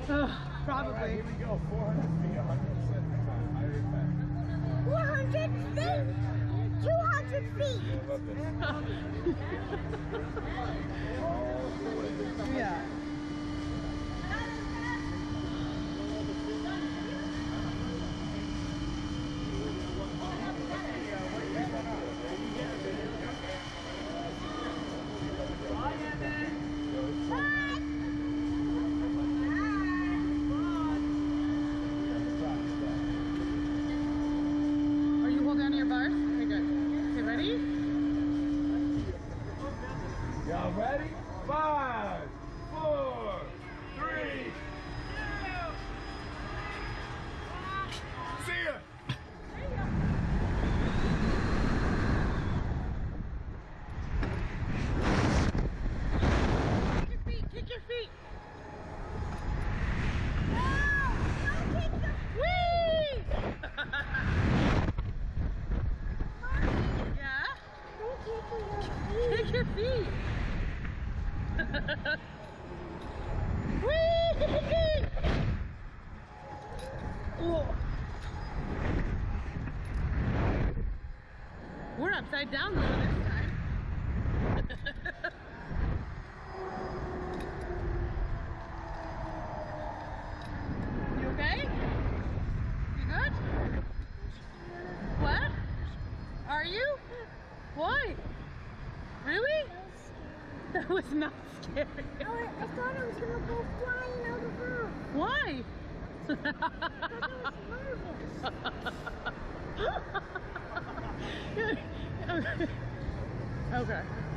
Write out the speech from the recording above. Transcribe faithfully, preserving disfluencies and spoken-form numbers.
Oh, probably. Right, here we go. four hundred feet, one hundred percent. Higher impact. four hundred feet? two hundred feet. I love this. All the way. Yeah. Are you holding on to your bars? Okay, good. Okay, ready? Y'all ready? Five, four, three, two. See ya. Kick your feet, kick your feet. No! Don't kick the Whee! Yeah? Don't kick your Kick feet. your feet. Whee! Oh. We're upside down though this time. You okay? You good? What? Are you? Why? Really? That was not scary. I, I thought I was gonna go flying out of her. Why? Because I was nervous. Okay.